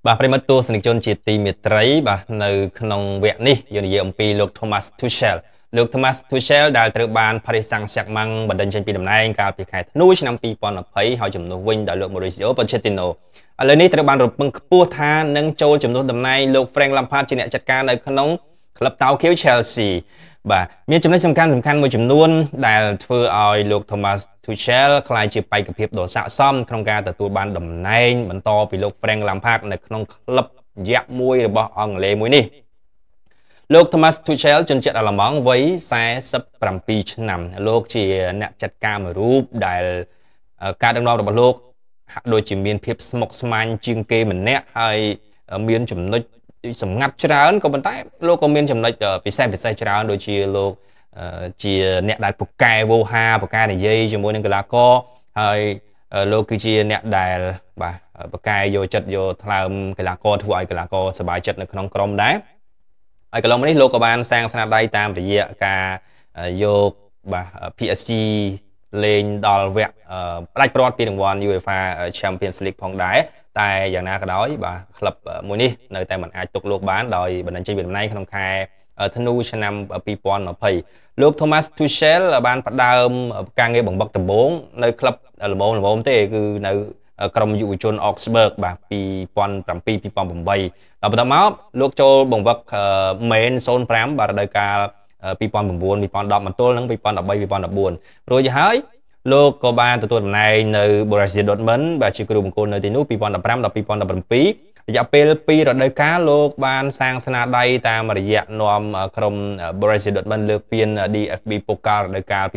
បាទប្រិមត្តទស្សនិកជនជាទីមេត្រីបាទនៅក្នុងវគ្គនេះយើងនិយាយអំពីលោក Thomas Tuchel លោក Thomas Tuchel ដែលត្រូវបាន Paris Saint-Germain បណ្ដេញចេញពីតំណែងកាលពីខែធ្នូឆ្នាំ2020ហើយជំនួសវិញដោយលោក Mauricio Pochettino ឥឡូវនេះត្រូវបានរំពឹងខ្ពស់ថានឹងចូលជំនួសតំណែងលោក Frank Lampard ជាអ្នកចាត់ការនៅក្នុងក្លឹបតោខៀវ Chelsea បាទមានចំណុចសំខាន់មួយចំនួនដែលធ្វើឲ្យលោក Thomas Tuchel ក្លាយជាបេក្ខភាពដ៏ស័ក្តិសមក្នុងការទទួលបានតំណែងបន្តពីលោក Frank Lampard នៅក្នុងក្លឹបយក្សមួយរបស់អង់គ្លេសមួយនេះលោក Thomas Tuchel ជនជាតិអាល្លឺម៉ង់វ័យ47ឆ្នាំលោកជាអ្នកចាត់ការមួយរូបដែលការដឹកនាំរបស់លោកហាក់ដូចជាមានភាពស្មុគស្មាញជាងគេម្នាក់ហើយមានចំណុចសម្ងាត់ច្រើនក៏ប៉ុន្តែលោកក៏មានចំណុចពិសេសច្រើនដូចជាលោកជាអ្នកដែលពូកែវោហាពូកែនិយាយជាមួយនឹងកីឡាករហើយលោកគឺជាអ្នកដែលបាទពូកែយកចិត្តយកថ្លើមកីឡាករធ្វើឲ្យកីឡាករសប្បាយចិត្តនៅក្នុងក្រុមដែរហើយកន្លងមកនេះលោកក៏បានសាងស្នាដៃតាមរយៈការយកបាទ PSG លេងដល់វគ្គផ្ដាច់ព្រាត់ពីរង្វាន់ UEFA Champions League ផងដែរតែយ៉ាងណាក៏ដោយបាទក្លឹបមួយនេះនៅតែមិនអាចទុកលោកបានដោយបណ្ដឹងចេញពីតំណែងក្នុងខែធ្នូឆ្នាំ2020លោក Thomas Tuchel បានផ្ដើមការងារបង្វឹកដំបូងនៅក្លឹបល្មមទេគឺនៅក្រុមយុវជន Augsburg បាទ2007-2008ដល់បន្ទាប់មកលោកចូលបង្វឹក Main 05បាទរដូវកាល2009-2010បន្ទល់នឹង2013-2014រួចហើយលោកក៏បានទទួលតំណែងនៅ Borussia Dortmund បាទជាគ្រូបង្គោលនៅទីនោះ2015ដល់2017រយៈពេល2រដូវកាលលោកបានសាងស្នាដៃតាមរយៈនាំក្រុម Borussia Dortmund លើកពាន DFB Pokal រដូវកាល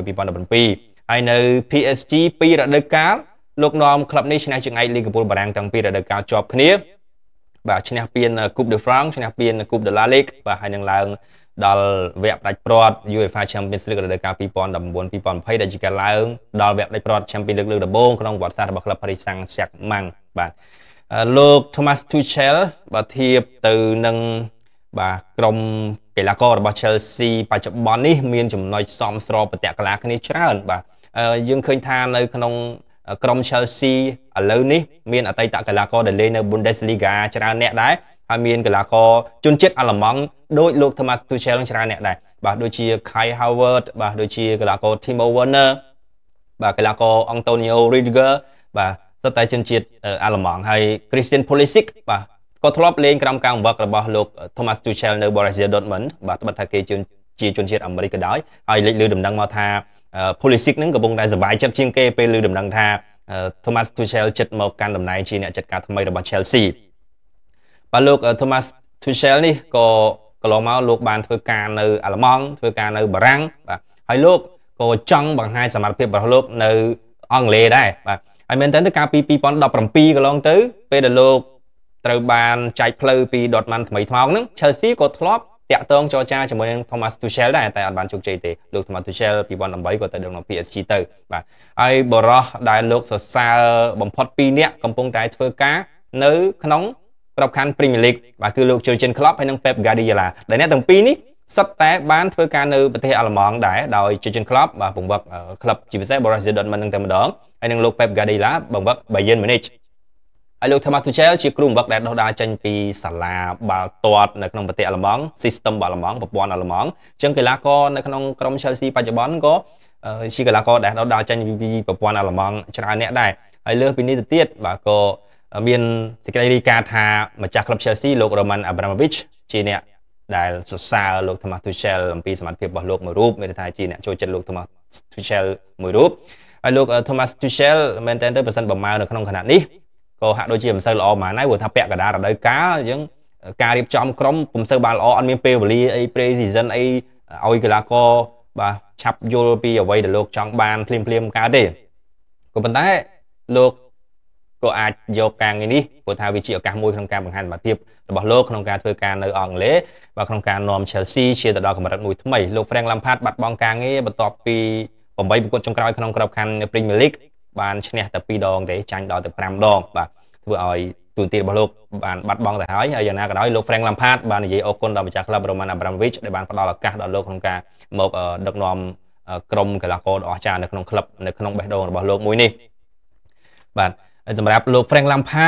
2016-2017ហើយនៅ PSG 2រដូវកាលលោកនាំក្លឹបនេះឈ្នះជើងឯកលីហ្គពូលបារាំងទាំងពីររដូវកាលជាប់គ្នាបាទឈ្នះពាន Coupe de France ឈ្នះពាន Coupe de la Ligue បាទហើយនឹងឡើងដល់វគ្គផ្ដាច់ព្រាត់ UEFA Champions League រដូវកាល2019-2020ដែលជាការឡើងដល់វគ្គផ្ដាច់ព្រាត់ Champions League លើកដំបូងក្នុងប្រវត្តិសាស្ត្ររបស់ក្លឹប Paris Saint-Germain បាទលោក Thomas Tuchel បើធៀបទៅនឹងបាទក្រុមកីឡាកររបស់ Chelsea បច្ចុប្បន្ននេះមានចំណុចសមស្របប្រតិកលាគ្នាច្រើនបាទយើងឃើញថានៅក្នុងក្រុម Chelsea ឥឡូវនេះមានអតីតកីឡាករដែលលេងនៅ Bundesliga ច្រើនអ្នកដែរហើយមានកីឡាករជនជាតិអាល្លឺម៉ង់ដូចលោក Thomas Tuchel ច្រើនអ្នកដែរបាទដូចជា Kai Havertz បាទដូចជាកីឡាករ Timo Werner បាទកីឡាករ Antonio Rudiger បាទសុទ្ធតែជនជាតិអាល្លឺម៉ង់ហើយ Christian Pulisic បាទក៏ធ្លាប់លេងក្រោមការបង្វឹករបស់លោក Thomas Tuchel នៅ Borussia Dortmund បាទត្បិតថាគេជាជនជាតិអាមេរិកក៏ដោយហើយលេចឮដំណឹងមកថា Pulisic នឹងកំពុងតែសប្បាយចិត្តជាងគេពេលឮដំណឹងថា Thomas Tuchel ចិត្តមកកាន់តំណែងជាអ្នកចាត់ការថ្មីរបស់ Chelsea បាទលោក Thomas Tuchel នេះក៏កន្លងមកលោកបានធ្វើការនៅអាល្លឺម៉ង់ធ្វើការនៅបារាំងបាទហើយលោកក៏ចង់បង្ហាញសមត្ថភាពរបស់លោកនៅអង់គ្លេសដែរបាទហើយមែនតើកាលពី2017កន្លងទៅពេលដែលលោកត្រូវបានចែកផ្លូវពី Dortmund ថ្មីថ្មោងហ្នឹង Chelsea ក៏ធ្លាប់តាក់ទងចរចាជាមួយនឹង Thomas Tuchel ដែរតែអត់បានជោគជ័យទេលោក Thomas Tuchel 2018ក៏ទៅដឹកនាំ PSG ទៅបាទហើយបរិះដែលលោកសរសើរបំផុត2នាក់កំពុងតែធ្វើការនៅក្នុងក្របខ័ណ្ឌ Premier League បាទគឺលោក Jurgen Klopp ហើយនិង Pep Guardiola ដែលអ្នកទាំងពីរនេះសុទ្ធតែបានធ្វើការនៅប្រទេសអាល្លឺម៉ង់ដែរដោយ Jurgen Klopp បាទបង្វឹកក្លឹបជាពិសេស Borussia Dortmund នឹងតែម្ដងហើយនឹងលោក Pep Guardiola បង្វឹក Bayern Munich ហើយលោក Thomas Tuchel ជាគ្រូបង្វឹកដែលដុះដាលចេញពីសាលាបាល់ទាត់នៅក្នុងប្រទេសអាល្លឺម៉ង់ System បាល់អាល្លឺម៉ង់ប្រព័ន្ធអាល្លឺម៉ង់អញ្ចឹងកីឡាករនៅក្នុងក្រុម Chelsea បច្ចុប្បន្នក៏ជាកីឡាករដែលដុះដាលចេញពីប្រព័ន្ធអាល្លឺម៉ង់ច្រើនអ្នកដែរហើយលើសពីនេះទៅទៀតបាទក៏មានសេចក្តីរាយការណ៍ថាម្ចាស់ក្លឹប Chelsea លោក Roman Abramovich ជាអ្នកដែលសរសើរលោក Thomas Tuchel អំពីសមត្ថភាពរបស់លោកមួយរូបមានន័យថាជាអ្នកចូលចិត្តលោក Thomas Tuchel មួយរូបហើយលោក Thomas Tuchel មែនតើទៅប៉ះសិនបំរើនៅក្នុងខណៈនេះក៏ហាក់ដូចជាមិនសូវល្អប៉ុន្មានហើយព្រោះថាពាក់កណ្ដាលរដូវកាលអញ្ចឹងការរៀបចំក្រុមពុំសូវបានល្អអត់មានពេលវេលាអី pre-season អីឲ្យកីឡាករបាទឆាប់យល់ពីអ្វីដែលលោកចង់បានភ្លាមកើតទេក៏ប៉ុន្តែលោកក៏អាចយកការងារនេះព្រោះថាវាជាឱកាសមួយក្នុងការបង្ហាញសមត្ថភាពរបស់លោកក្នុងការធ្វើការនៅអង់គ្លេសvà ក្នុងការនាំ Chelsea ជាទៅដល់កម្រិតមួយថ្មីលោក Frank Lampard បាត់បង់ការងារបន្ទាប់ពី8ប្រកួតចុងក្រោយក្នុងក្របខ័ណ្ឌ Premier League បានឈ្នះតែ2ដងទេចាញ់ដល់ទៅ5ដងបាទធ្វើឲ្យទូនាទីរបស់លោកបានបាត់បង់ទៅហើយយ៉ាងណាក៏ដោយលោក Frank Lampard បាននិយាយអរគុណដល់ម្ចាស់ក្លឹប Roman Abramovich ដែលបានផ្ដល់ឱកាសដល់លោកក្នុងការមកដឹកនាំក្រុមកីឡាករដ៏អស្ចារ្យនៅក្នុងក្លឹបនៅក្នុងបេះដូងរបស់លោកមួយនេះបាទសម្រាប់លោក Frank Lampard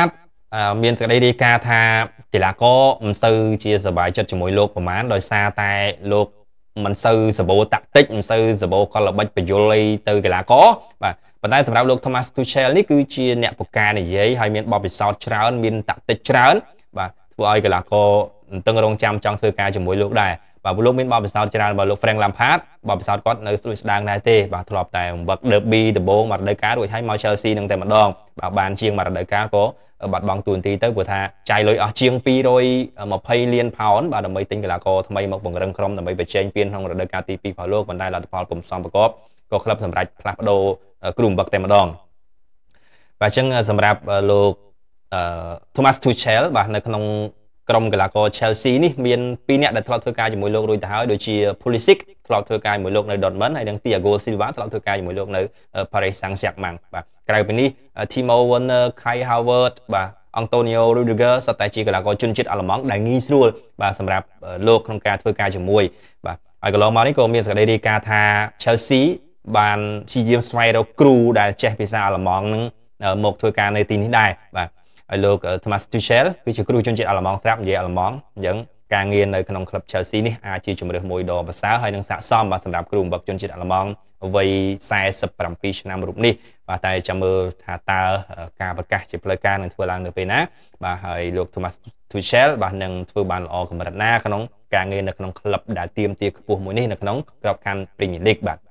មានសេចក្តីរាយការណ៍ថាកីឡាករមិនសូវជាសប្បាយចិត្តជាមួយលោកប្រហែលដោយសារតែលោកមិនសូវសបោតាក់ទិកមិនសូវសបោកលល្បិចបញ្យលអីទៅកីឡាករបាទប៉ុន្តែសម្រាប់លោក Thomas Tuchel នេះគឺជាអ្នកពូកែនិយាយហើយមានបទពិសោធន៍ច្រើនមានតាក់ទិចច្រើនបាទធ្វើឲ្យកីឡាករតឹងរង់ចាំចង់ធ្វើការជាមួយលោកដែរបាទលោកមានបទពិសោធន៍ច្រើនបើលោក Frank Lampard បទពិសោធន៍គាត់នៅស្រួយស្ដាងដែរទេបាទធ្លាប់តែបង្វឹក derby ដំបូងមករដូវកាលរួចហើយមក Chelsea នឹងតែម្ដងបាទបានជាងមករដូវកាលក៏បាត់បង់តួនាទីទៅព្រោះថាចាយលុយអស់ជាង220លានផោនបាទដើម្បីទិញកីឡាករថ្មីមកបង្រឹងក្រុមដើម្បីបញ្ចេញពានក្នុងរដូវកាលទី2របស់លោកប៉ុន្តែលទ្ធផលពុំសមប្រកបក៏ក្លឹបសម្រេចផ្លាស់ប្ដូរគ្រូបង្វឹកតែម្ដងបាទអញ្ចឹងសម្រាប់លោក Thomas Tuchel បាទនៅក្នុងក្រុមកីឡាករ Chelsea នេះមាន2អ្នកដែលធ្លាប់ធ្វើការជាមួយលោករួចទៅហើយដូចជា Pulisic ធ្លាប់ធ្វើការជាមួយលោកនៅ Dortmund ហើយនិង Thiago Silva ធ្លាប់ធ្វើការជាមួយលោកនៅ Paris Saint-Germain បាទក្រៅពីនេះ Timo Werner, Kai Havertz បាទ Antonio Rudiger សុទ្ធតែជាកីឡាករជនជាតិអាល្លឺម៉ង់ដែលងាយស្រួលបាទសម្រាប់លោកក្នុងការធ្វើការជាមួយបាទហើយកន្លងមកនេះក៏មានសេចក្តីរាយការណ៍ថា Chelsea បានព្យាយាមស្វែងរកគ្រូដែលចេះភាសាអាល្លឺម៉ង់នឹងមកធ្វើការនៅទីនេះដែរបាទហើយលោក Thomas Tuchel គឺជាគ្រូជនជាតិអាល្លឺម៉ង់ស្រាប់និយាយអាល្លឺម៉ង់អញ្ចឹងការងារនៅក្នុងក្លឹប Chelsea នេះអាចជាជម្រើសមួយដ៏ប្រសើរហើយនឹងស័ក្តិសមបាទសម្រាប់គ្រូបង្វឹកជនជាតិអាល្លឺម៉ង់វ័យ47ឆ្នាំរូបនេះបាទតែចាំមើលថាតើការប្រកាសជាផ្លូវការនឹងធ្វើឡើងនៅពេលណាបាទហើយលោក Thomas Tuchel បាទនឹងធ្វើបានល្អកម្រិតណាក្នុងការងារនៅក្នុងក្លឹបដែលទាមទារខ្ពស់មួយនេះនៅក្នុងក្របខ័ណ្ឌ Premier League បាទ